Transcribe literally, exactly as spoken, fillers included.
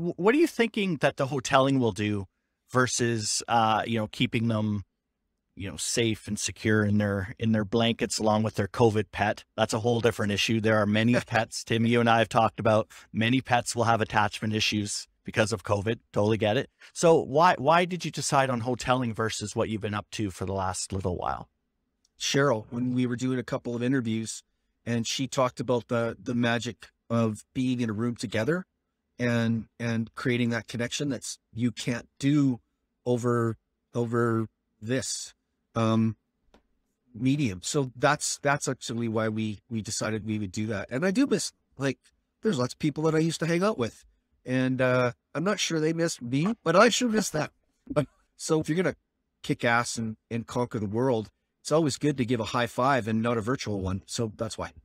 wh- what are you thinking that the hoteling will do versus, uh, you know, keeping them, you know, safe and secure in their in their blankets along with their COVID pet? That's a whole different issue. There are many pets, Tim, you and I have talked about, many pets will have attachment issues because of COVID. Totally get it. So why why did you decide on hoteling versus what you've been up to for the last little while? Cheryl, when we were doing a couple of interviews, and she talked about the the magic of being in a room together and and creating that connection that's you can't do over over this um medium. So that's that's actually why we we decided we would do that. And I do miss, like, there's lots of people that I used to hang out with, and uh I'm not sure they miss me, but I sure miss that. But so if you're gonna kick ass and and conquer the world, it's always good to give a high five and not a virtual one. So that's why.